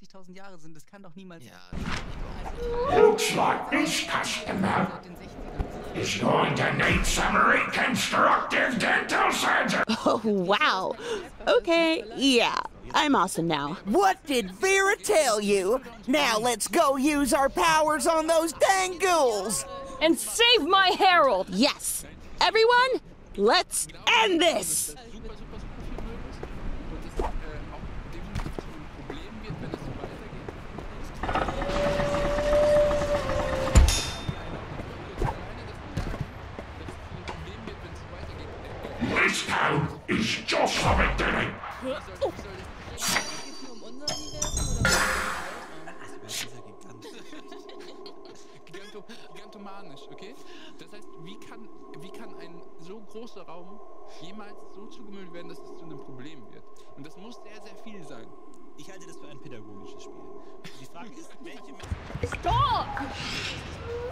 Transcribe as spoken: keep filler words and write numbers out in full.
dreißigtausend Jahre sind. Das kann doch niemals... Ja, Looks like this customer is going to need some reconstructive dental surgery. Oh, wow. Okay, yeah. I'm awesome now. What did Vera tell you? Now let's go use our powers on those dang ghouls. And save my Harold! Yes. Everyone, let's end this! This code is just for the beginning. Gigantomanisch, okay? Das heißt, wie kann, wie kann ein so großer Raum jemals so zugemüllt werden, dass es zu einem Problem wird? Und das muss sehr, sehr viel sein. Ich halte das für ein pädagogisches Spiel. Die Frage ist, welche... Stop!